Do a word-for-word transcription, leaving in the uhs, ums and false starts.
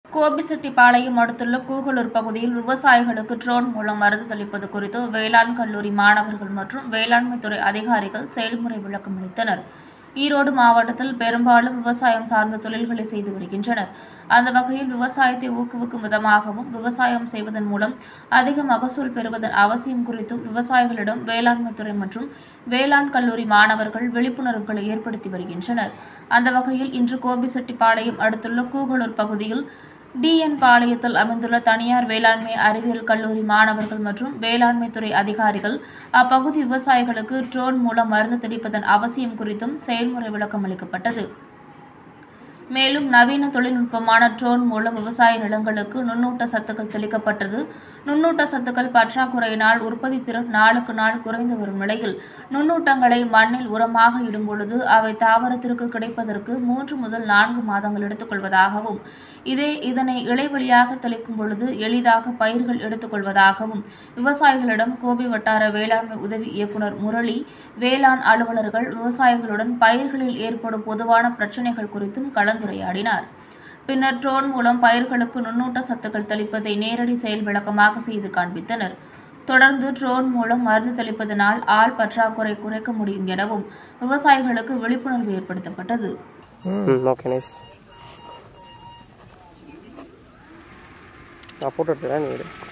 கோபிசெட்டிப்பாளையம் அடுத்துள்ள கூகலூர் பகுதியில் விவசாயிகளுக்கு ட்ரோன் மூலம் மருந்து தெளிப்பது குறித்து வேளாண் கல்லூரி மாணவர்கள் மற்றும் வேளாண்மைத்துறை அதிகாரிகள் செயல்முறை விளக்கம் அளித்தனர். ஈரோடு மாவட்டத்தில் பெரும்பாலும் விவசாயம் சார்ந்த தொழில்களை செய்து வருகின்றனர். அந்த வகையில் விவசாயத்தை ஊக்குவிக்கும் விதமாகவும் விவசாயம் செய்வதன் மூலம் அதிக மகசூல் பெறுவதன் அவசியம் குறித்தும் விவசாயிகளிடம் வேளாண்மைத்துறை மற்றும் வேளாண் கல்லூரி மாணவர்கள் விழிப்புணர்வுகளை ஏற்படுத்தி வருகின்றனர். அந்த வகையில் இன்று கோபிசெட்டிப்பாளையம் அடுத்துள்ள கூகலூர் பகுதியில் டி என் பாளையத்தில் அமைந்துள்ள தனியார் வேளாண்மை அறிவியல் கல்லூரி மாணவர்கள் மற்றும் வேளாண்மைத்துறை அதிகாரிகள் அப்பகுதி விவசாயிகளுக்கு ட்ரோன் மூலம் மருந்து தெளிப்பதன் அவசியம் குறித்தும் செயல்முறை விளக்கம் அளிக்கப்பட்டது. மேலும் நவீன தொழில்நுட்பமான ட்ரோன் மூலம் விவசாய நிலங்களுக்கு நுண்ணூட்ட சத்துக்கள் தெளிக்கப்பட்டது. நுண்ணூட்ட சத்துக்கள் பற்றாக்குறையினால் உற்பத்தி திறன் நாளுக்கு நாள் குறைந்து வரும் நிலையில் நுண்ணூட்டங்களை மண்ணில் உரமாக இடும்பொழுது அவை தாவரத்திற்கு கிடைப்பதற்கு மூன்று முதல் நான்கு மாதங்கள் எடுத்துக்கொள்வதாகவும் இதே இதனை இடைவெளியாக தெளிக்கும் பொழுது எளிதாக பயிர்கள் எடுத்துக்கொள்வதாகவும் விவசாயிகளிடம் கோபி வட்டார வேளாண்மை உதவி இயக்குநர் முரளி, வேளாண் அலுவலர்கள் விவசாயிகளுடன் பயிர்களில் ஏற்படும் பொதுவான பிரச்சினைகள் குறித்தும் கலந்துரையாடினார். பின்னர் ட்ரோன் மூலம் பயிர்களுக்கு நுண்ணூட்ட சத்துக்கள் தெளிப்பதை நேரடி செயல் விளக்கமாக செய்து காண்பித்தனர். தொடர்ந்து ட்ரோன் மூலம் மருந்து தெளிப்பதனால் ஆள் பற்றாக்குறை குறைக்க முடியும் எனவும் விவசாயிகளுக்கு விழிப்புணர்வு ஏற்படுத்தப்பட்டது. நான் ஃபோட்டோ எடுத்துக்கிறேன்.